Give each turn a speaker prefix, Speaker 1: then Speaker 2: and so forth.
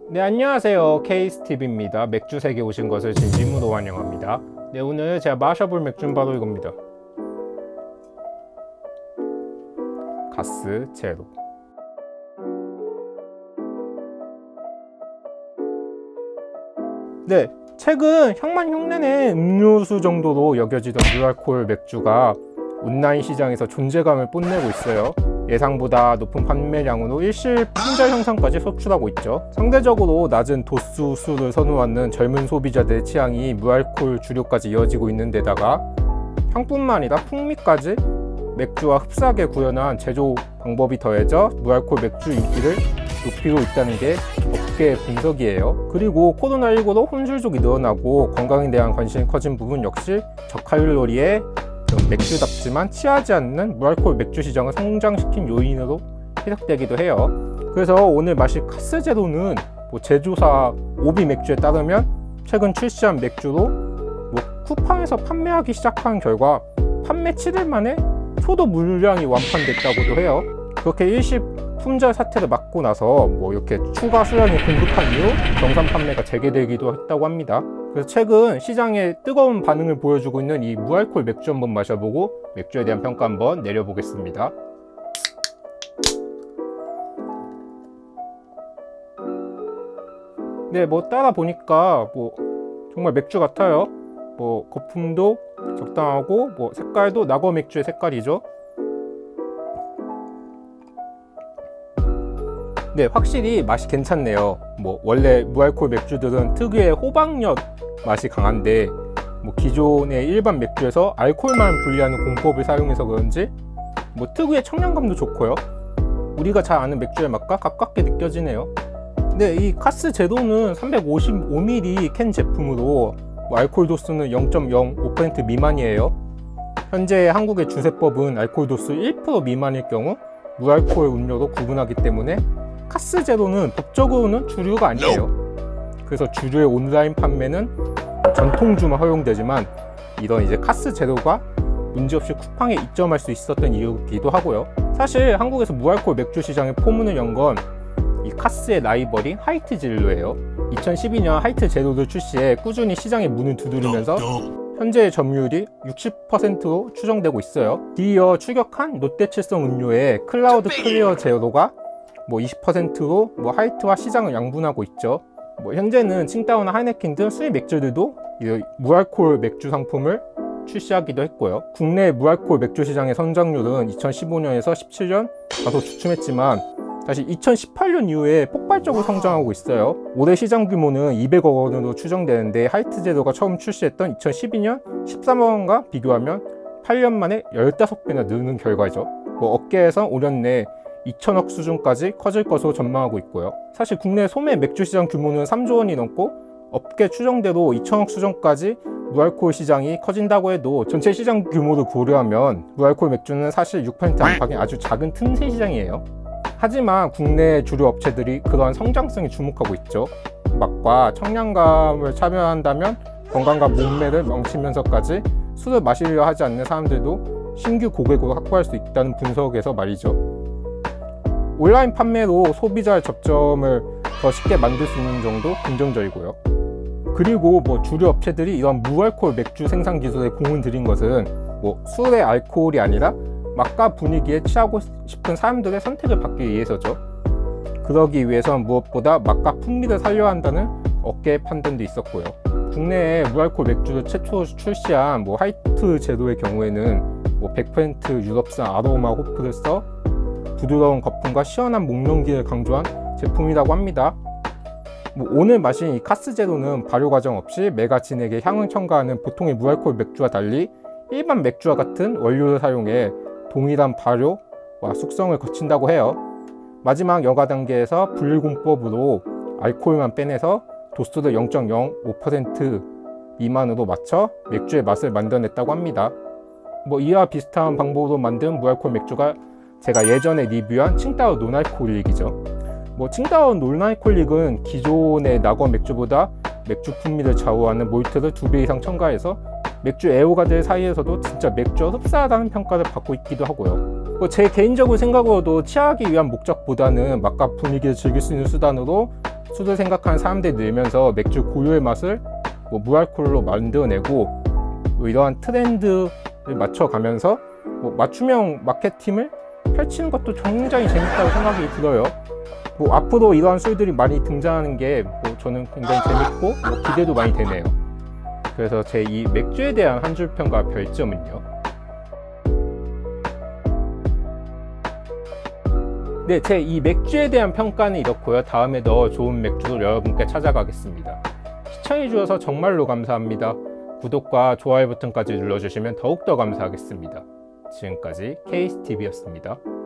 Speaker 1: 네, 안녕하세요. 케이스TV입니다. 맥주 세계 오신 것을 진심으로 환영합니다. 네, 오늘 제가 마셔볼 맥주는 바로 이겁니다. 가스 제로. 네, 최근 향만 흉내낸 음료수 정도로 여겨지던 무알콜 맥주가 온라인 시장에서 존재감을 뽐내고 있어요. 예상보다 높은 판매량으로 일실 품절 형성까지 속출하고 있죠. 상대적으로 낮은 도수 수를 선호하는 젊은 소비자들의 취향이 무알콜 주류까지 이어지고 있는 데다가 향뿐만 아니라 풍미까지 맥주와 흡사하게 구현한 제조 방법이 더해져 무알콜 맥주 인기를 높이고 있다는 게 업계 분석이에요. 그리고 코로나19로 혼술족이 늘어나고 건강에 대한 관심이 커진 부분 역시 저칼로리의 맥주답지만 취하지 않는 무알콜 맥주 시장을 성장시킨 요인으로 해석되기도 해요. 그래서 오늘 마실 카스 제로는 제조사 오비 맥주에 따르면 최근 출시한 맥주로 쿠팡에서 판매하기 시작한 결과 판매 7일 만에 초도 물량이 완판됐다고도 해요. 그렇게 일시 품절 사태를 막고 나서 이렇게 추가 수량이 공급한 이후 정산 판매가 재개되기도 했다고 합니다. 그래서 최근 시장에 뜨거운 반응을 보여주고 있는 이 무알콜 맥주 한번 마셔보고 맥주에 대한 평가 한번 내려보겠습니다. 네, 따라 보니까 정말 맥주 같아요. 거품도 적당하고 색깔도 낙어 맥주의 색깔이죠. 네, 확실히 맛이 괜찮네요. 원래 무알콜 맥주들은 특유의 호박엿 맛이 강한데 기존의 일반 맥주에서 알코올만 분리하는 공법을 사용해서 그런지 특유의 청량감도 좋고요. 우리가 잘 아는 맥주의 맛과 가깝게 느껴지네요. 네, 이 카스 제로는 355ml 캔 제품으로 알코올 도수는 0.05% 미만이에요. 현재 한국의 주세법은 알코올 도수 1% 미만일 경우 무알코올 음료로 구분하기 때문에 카스 제로는 법적으로는 주류가 아니에요. 그래서 주류의 온라인 판매는 전통주만 허용되지만 이런 이제 카스 제로가 문제없이 쿠팡에 입점할 수 있었던 이유이기도 하고요. 사실 한국에서 무알콜 맥주 시장에 포문을 연 건 이 카스의 라이벌인 하이트 진로예요. 2012년 하이트 제로를 출시해 꾸준히 시장의 문을 두드리면서 현재의 점유율이 60%로 추정되고 있어요. 뒤이어 추격한 롯데칠성 음료의 클라우드 클리어 제로가 20%로 하이트와 시장을 양분하고 있죠. 현재는 칭따오나 하이네켄 등 수입 맥주들도 무알콜 맥주 상품을 출시하기도 했고요. 국내 무알콜 맥주 시장의 성장률은 2015년에서 17년 다소 주춤했지만 다시 2018년 이후에 폭발적으로 성장하고 있어요. 올해 시장 규모는 200억 원으로 추정되는데 하이트 제로가 처음 출시했던 2012년 13억 원과 비교하면 8년 만에 15배나 느는 결과죠. 업계에서 5년 내에 2천억 수준까지 커질 것으로 전망하고 있고요. 사실 국내 소매 맥주 시장 규모는 3조 원이 넘고 업계 추정대로 2천억 수준까지 무알콜 시장이 커진다고 해도 전체 시장 규모를 고려하면 무알콜 맥주는 사실 6% 안팎의 아주 작은 틈새 시장이에요. 하지만 국내 주류 업체들이 그러한 성장성에 주목하고 있죠. 맛과 청량감을 차별한다면 건강과 몸매를 망치면서까지 술을 마시려 하지 않는 사람들도 신규 고객으로 확보할 수 있다는 분석에서 말이죠. 온라인 판매로 소비자의 접점을 더 쉽게 만들 수 있는 정도 긍정적이고요. 그리고 주류 업체들이 이런 무알콜 맥주 생산 기술에 공을 들인 것은 술의 알코올이 아니라 맛과 분위기에 취하고 싶은 사람들의 선택을 받기 위해서죠. 그러기 위해선 무엇보다 맛과 풍미를 살려야 한다는 업계의 판단도 있었고요. 국내에 무알콜 맥주를 최초 출시한 하이트 제로의 경우에는 100% 유럽산 아로마 호프를 써 부드러운 거품과 시원한 목 넘기를 강조한 제품이라고 합니다. 오늘 마신 이 카스 제로는 발효 과정 없이 매가 진액에 향을 첨가하는 보통의 무알콜 맥주와 달리 일반 맥주와 같은 원료를 사용해 동일한 발효와 숙성을 거친다고 해요. 마지막 여과 단계에서 분리공법으로 알코올만 빼내서 도수를 0.05% 미만으로 맞춰 맥주의 맛을 만들어냈다고 합니다. 이와 비슷한 방법으로 만든 무알콜 맥주가 제가 예전에 리뷰한 칭따오 논알콜릭이죠. 칭따오 논알콜릭은 기존의 낙원 맥주보다 맥주 풍미를 좌우하는 몰트를 2배 이상 첨가해서 맥주 애호가들 사이에서도 진짜 맥주와 흡사하다는 평가를 받고 있기도 하고요. 제 개인적인 생각으로도 취하기 위한 목적보다는 맛과 분위기를 즐길 수 있는 수단으로 술을 생각하는 사람들이 늘면서 맥주 고유의 맛을 뭐 무알콜로 만들어내고 뭐 이러한 트렌드를 맞춰가면서 뭐 맞춤형 마케팅을 펼치는 것도 굉장히 재밌다고 생각이 들어요. 뭐 앞으로 이러한 술들이 많이 등장하는 게 뭐 저는 굉장히 재밌고 뭐 기대도 많이 되네요. 그래서 제 이 맥주에 대한 한 줄 평가 별점은요. 네, 제 이 맥주에 대한 평가는 이렇고요. 다음에 더 좋은 맥주로 여러분께 찾아가겠습니다. 시청해주셔서 정말로 감사합니다. 구독과 좋아요 버튼까지 눌러주시면 더욱더 감사하겠습니다. 지금까지 케이스TV였습니다.